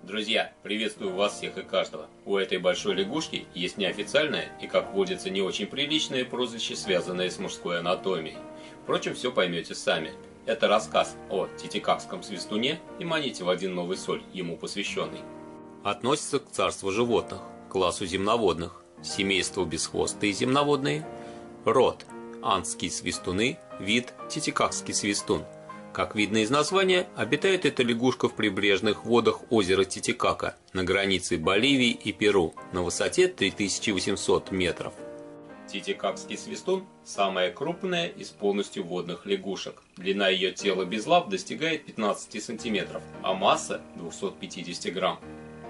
Друзья, приветствую вас всех и каждого. У этой большой лягушки есть неофициальное и, как водится, не очень приличное прозвище, связанное с мужской анатомией. Впрочем, все поймете сами. Это рассказ о титикакском свистуне и монете в 1 новый соль, ему посвященный. Относится к царству животных, классу земноводных, семейству бесхвостые земноводные, род андские свистуны, вид титикакский свистун. Как видно из названия, обитает эта лягушка в прибрежных водах озера Титикака на границе Боливии и Перу на высоте 3800 метров. Титикакский свистун – самая крупная из полностью водных лягушек. Длина ее тела без лап достигает 15 сантиметров, а масса – 250 грамм.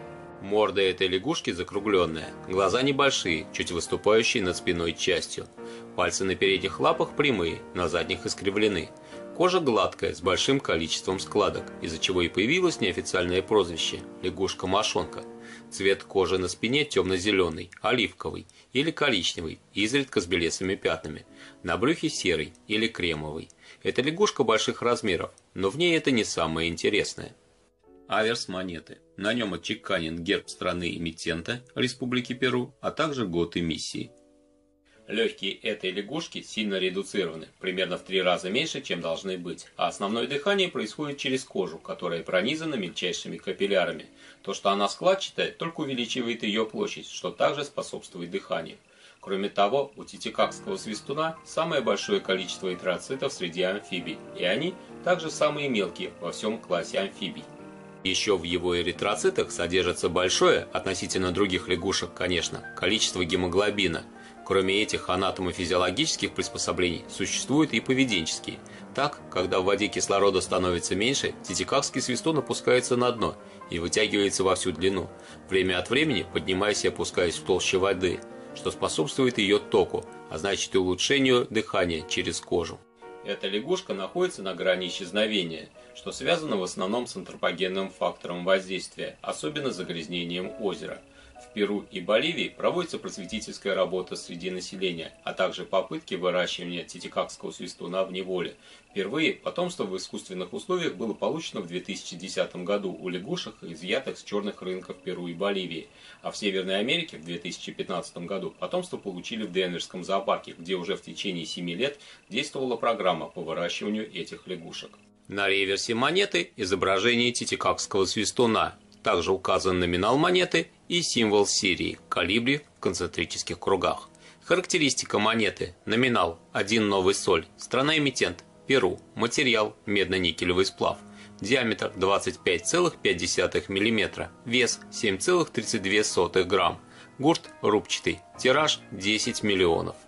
Морда этой лягушки закругленная, глаза небольшие, чуть выступающие над спиной частью. Пальцы на передних лапах прямые, на задних искривлены. Кожа гладкая, с большим количеством складок, из-за чего и появилось неофициальное прозвище – лягушка-мошонка. Цвет кожи на спине темно-зеленый, оливковый или коричневый, изредка с белесыми пятнами. На брюхе серый или кремовый. Это лягушка больших размеров, но в ней это не самое интересное. Аверс монеты. На нем отчеканен герб страны-эмитента Республики Перу, а также год эмиссии. Легкие этой лягушки сильно редуцированы, примерно в 3 раза меньше, чем должны быть, а основное дыхание происходит через кожу, которая пронизана мельчайшими капиллярами. То, что она складчатая, только увеличивает ее площадь, что также способствует дыханию. Кроме того, у титикакского свистуна самое большое количество эритроцитов среди амфибий, и они также самые мелкие во всем классе амфибий. Еще в его эритроцитах содержится большое, относительно других лягушек, конечно, количество гемоглобина. Кроме этих анатомо-физиологических приспособлений, существуют и поведенческие. Так, когда в воде кислорода становится меньше, титикакский свистун опускается на дно и вытягивается во всю длину, время от времени поднимаясь и опускаясь в толще воды, что способствует ее току, а значит и улучшению дыхания через кожу. Эта лягушка находится на грани исчезновения, что связано в основном с антропогенным фактором воздействия, особенно загрязнением озера. В Перу и Боливии проводится просветительская работа среди населения, а также попытки выращивания титикакского свистуна в неволе. Впервые потомство в искусственных условиях было получено в 2010 году у лягушек, изъятых с черных рынков Перу и Боливии, а в Северной Америке в 2015 году потомство получили в Денверском зоопарке, где уже в течение 7 лет действовала программа по выращиванию этих лягушек. На реверсе монеты изображение титикакского свистуна. Также указан номинал монеты и символ серии калибри в концентрических кругах. Характеристика монеты. Номинал 1 новый соль. Страна-эмитент Перу. Материал медно-никелевый сплав. Диаметр 25,5 мм. Вес 7,32 грамм. Гурт рубчатый. Тираж 10 миллионов.